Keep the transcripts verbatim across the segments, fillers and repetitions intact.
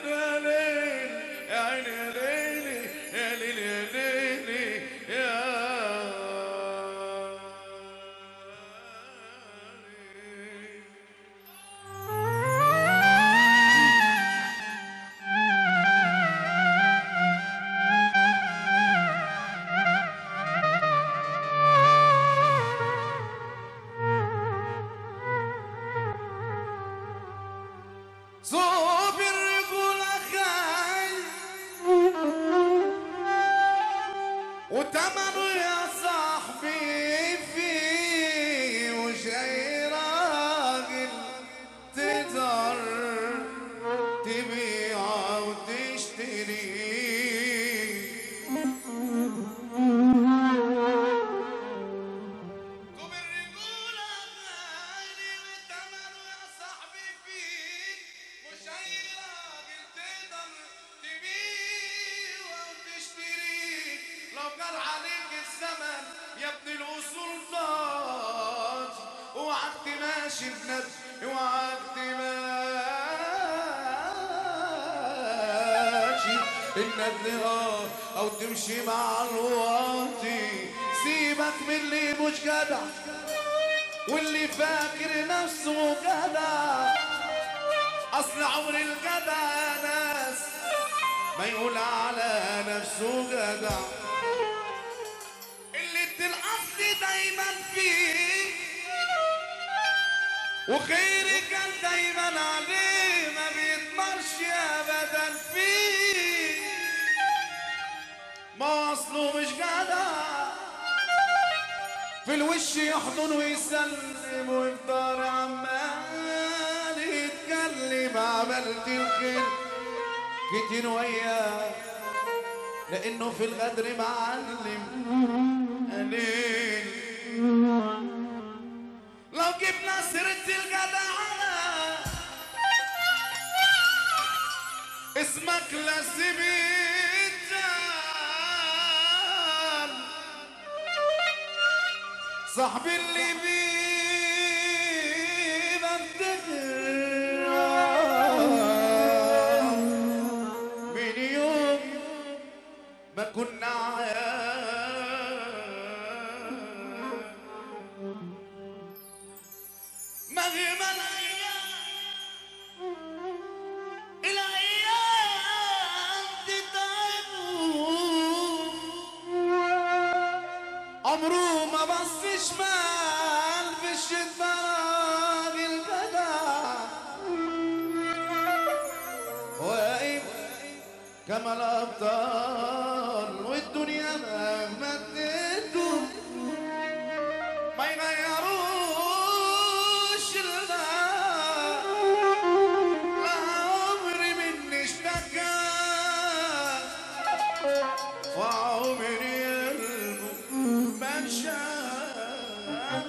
يا ليل يا عيني يا ليلي يا ليلي يا ليلي يا صوب الرجولة خاي وتمنه يا صاحبي فيه وش اي راجل تقدر تبيع وتشتري قال عليك الزمن يا ابن الاصول ضاج اوعك تماشي بند اوعك تماشي الندل اه او تمشي مع الواطي سيبك من اللي مش جدع واللي فاكر نفسه جدع اصل عمر الجدع ناس ما يقول على نفسه جدع الأصل دايما فيه وخيري كان دايما عليه ما بيضمرش أبدا فيه ما أصله مش جدع في الوش يحضن ويسلم ويفضل عمال يتكلم عملت الخير كتير وياه لأنه في الغدر معلم قليل لو جبنا سيرة الجدعنة اسمك لازم يتقال صاحبي اللي بيه بفتكر من يوم ما كنا مغيب الايام الايام تتعبوا عمره ما بص شمال في الشتا راجل جدع واقف كما الابطال والدنيا مهما اديته ما يغيروش الغاء لا عمري مني اشتكى وعمري قلبه ما انشاء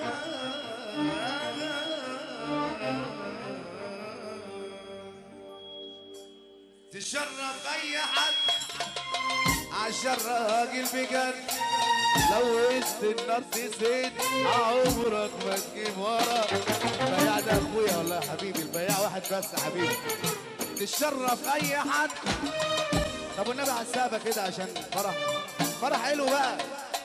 تشرف اي حد عشان راجل بجد لو وسط النار تزيد عمرك ما تجيب ورا البياع ده اخويا والله يا حبيبي البياع واحد بس يا حبيبي تشرف اي حد طب والنبي على السقفه كده عشان فرح فرح حلو بقى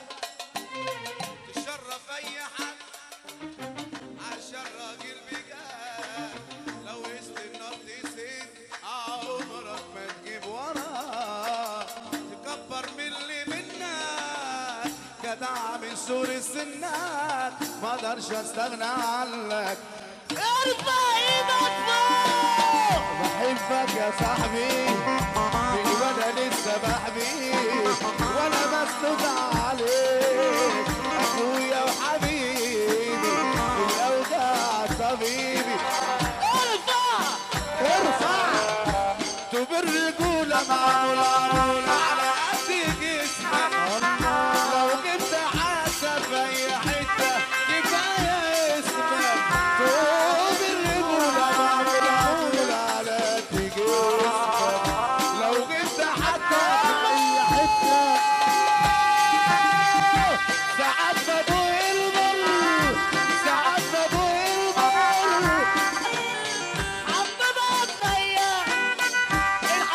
تشرف اي حد عشان راجل بجد لو وسط النار تزيد عمرك ما تجيب ورا تكبر من اللي منك جدع من سور السنات ما اقدرش استغنى عنك ارفع ايدك فوق بحبك يا صاحبي وانا لسه بحبيك وانا مسنود عليك اخويا وحبيبي الاوجاع طبيبي ارفع ارفع توب الرجوله معموله على قد جسمك لو جبت حسب في اي حته كفايه اسمك توب الرجوله معموله على قد جسمك لو جبت حتى في اي حته ساعات بدوق المر ساعات بدوق المر عم بقى تضيع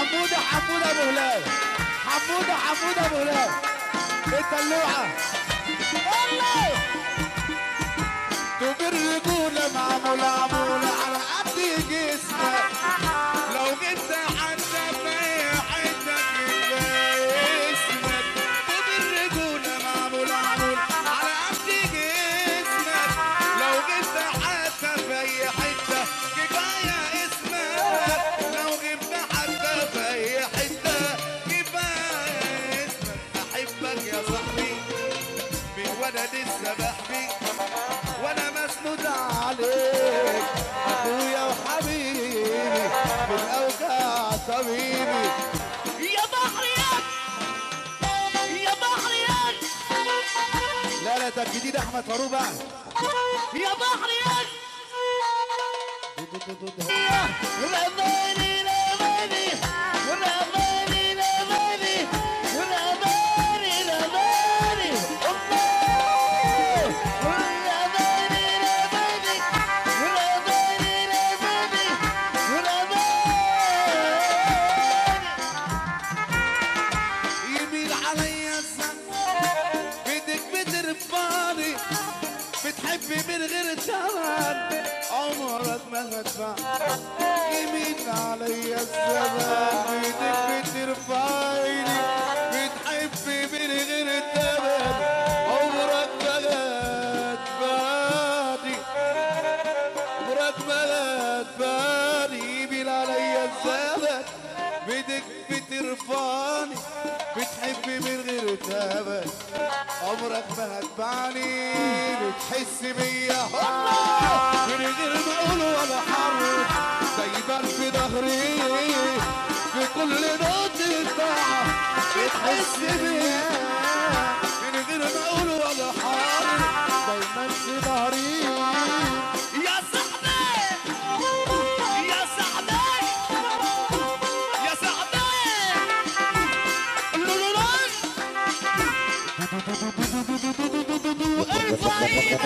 حموده حموده ابو هلال حموده حموده ابو هلال الدلوعه الله دوب الرجوله معموله معموله على قد جسمك لو جبت حتى في حته كفايه اسمك دوب الرجوله معموله معموله على قد جسمك لو جبت حتى في اي حته كفايه اسمك لو جبت حتى في اي حته كفايه اسمك احبك يا صاحبي من وانا لسه بحبي وانا مسنود عليك اخويا وحبيبي بالاوجاع طبيبي يا بحريات يا بحريات لا لا ده الجديد احمد فاروق بقى يا بحريات رماني رماني رماني رماني رماني رماني الله رماني رماني رماني رماني رماني يميل عليا الزمن بدك بترفعني بتحبي من غير ثمن عمرك ما هتدفع يمين عليا الزمان بدك بترفعني بتحبي من غير ثمن عمرك ما هتدفعني عمرك ما هتدفعني يمين عليا الزمان بدك بترفعني بتحبي من غير ثمن عمرك ما هتبعني بتحس بيا من غير ما اقول ولا حرف دايما في ظهري في كل نقطة ضعف بتحس بيا من غير ما اقول ولا حرف دايما في ظهري يا صاحبي يا صاحبي يا صاحبي لولولون ارفع ايدك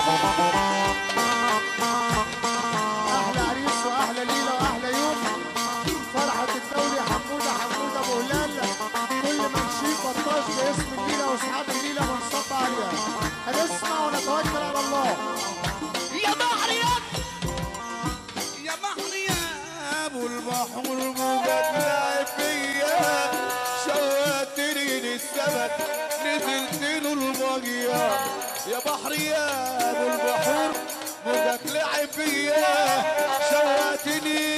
احلى عريس واحلى ليله واحلى يوم فرحه الدوري حموده حموده ابو هلال كل ما نشيل بطاش باسم الليله واصحاب الليله ونصب عليها هنسمع ونتوكل على الله يا بحريات يا بحر يا ابو البحر موجك لعب فيا شوقتني للسمك نزلت له الميه يا بحر يا ابو البحر موجك لعب فيا شوقتني